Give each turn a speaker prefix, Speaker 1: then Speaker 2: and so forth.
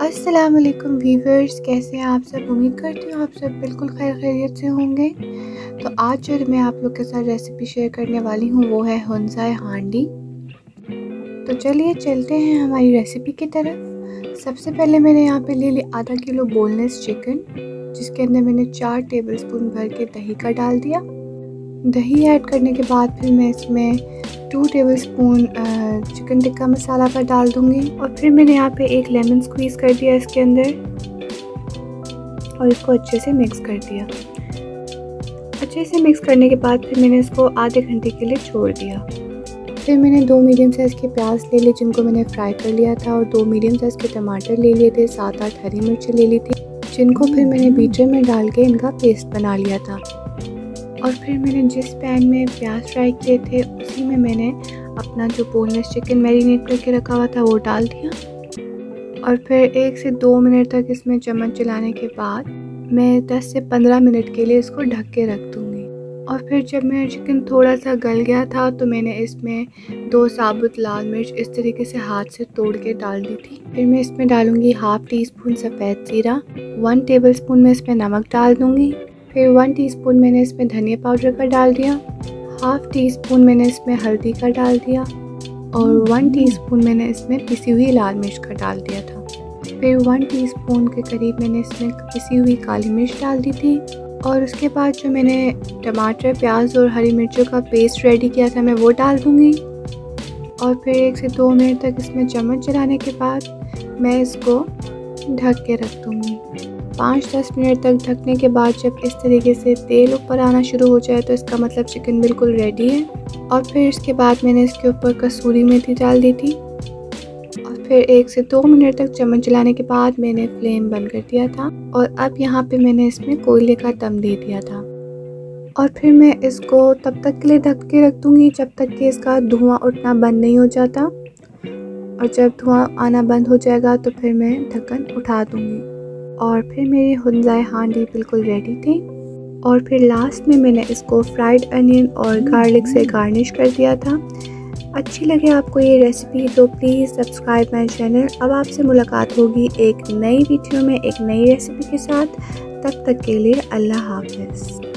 Speaker 1: अस्सलाम वालेकुम व्यूवर्स, कैसे हैं आप सब। उम्मीद करती हूँ आप सब बिल्कुल खैर खैरियत से होंगे। तो आज जो मैं आप लोग के साथ रेसिपी शेयर करने वाली हूँ वो है हुंज़ा हांडी। तो चलिए चलते हैं हमारी रेसिपी की तरफ। सबसे पहले मैंने यहाँ पे ले ली आधा किलो बोनलेस चिकन, जिसके अंदर मैंने 4 टेबलस्पून भर के दही का डाल दिया। दही ऐड करने के बाद फिर मैं इसमें 2 टेबलस्पून चिकन टिक्का मसाला का डाल दूँगी। और फिर मैंने यहाँ पे एक लेमन स्क्वीज़ कर दिया इसके अंदर और इसको अच्छे से मिक्स कर दिया। अच्छे से मिक्स करने के बाद फिर मैंने इसको आधे घंटे के लिए छोड़ दिया। फिर मैंने 2 मीडियम साइज़ के प्याज ले लिए जिनको मैंने फ्राई कर लिया था, और 2 मीडियम साइज़ के टमाटर ले लिए थे, 7-8 हरी मिर्चें ले ली थी जिनको फिर मैंने बीटर में डाल के इनका पेस्ट बना लिया था। और फिर मैंने जिस पैन में प्याज फ्राई किए थे उसी में मैंने अपना जो बोनलेस चिकन मैरिनेट करके रखा हुआ था वो डाल दिया। और फिर 1 से 2 मिनट तक इसमें चम्मच चलाने के बाद मैं 10 से 15 मिनट के लिए इसको ढक के रख दूँगी। और फिर जब मेरा चिकन थोड़ा सा गल गया था तो मैंने इसमें 2 साबुत लाल मिर्च इस तरीके से हाथ से तोड़ के डाल दी थी। फिर मैं इसमें डालूँगी हाफ़ टी स्पून सफ़ेद ज़ीरा, 1 टेबलस्पून में इसमें नमक डाल दूँगी। फिर 1 टीस्पून मैंने इसमें धनिया पाउडर का डाल दिया, हाफ़ टी स्पून मैंने इसमें हल्दी का डाल दिया, और 1 टीस्पून मैंने इसमें पिसी हुई लाल मिर्च का डाल दिया था। फिर 1 टीस्पून के करीब मैंने इसमें पिसी हुई काली मिर्च डाल दी थी। और उसके बाद जो मैंने टमाटर, प्याज और हरी मिर्चों का पेस्ट रेडी किया था मैं वो डाल दूँगी। और फिर 1 से 2 मिनट तक इसमें चम्मच चलाने के बाद मैं इसको ढक के रख दूँगी। 5-10 मिनट तक ढकने के बाद जब इस तरीके से तेल ऊपर आना शुरू हो जाए तो इसका मतलब चिकन बिल्कुल रेडी है। और फिर इसके बाद मैंने इसके ऊपर कसूरी मेथी डाल दी थी। और फिर 1 से 2 मिनट तक चम्मच चलाने के बाद मैंने फ्लेम बंद कर दिया था। और अब यहाँ पे मैंने इसमें कोयले का दम दे दिया था। और फिर मैं इसको तब तक के लिए ढक के रख दूँगी जब तक कि इसका धुआं उठना बंद नहीं हो जाता। और जब धुआं आना बंद हो जाएगा तो फिर मैं ढक्कन उठा दूँगी। और फिर मेरी हुंज़ा हांडी बिल्कुल रेडी थी। और फिर लास्ट में मैंने इसको फ्राइड अनियन और गार्लिक से गार्निश कर दिया था। अच्छी लगे आपको ये रेसिपी तो प्लीज़ सब्सक्राइब माय चैनल। अब आपसे मुलाकात होगी एक नई वीडियो में एक नई रेसिपी के साथ। तब तक के लिए अल्लाह हाफ़िज़।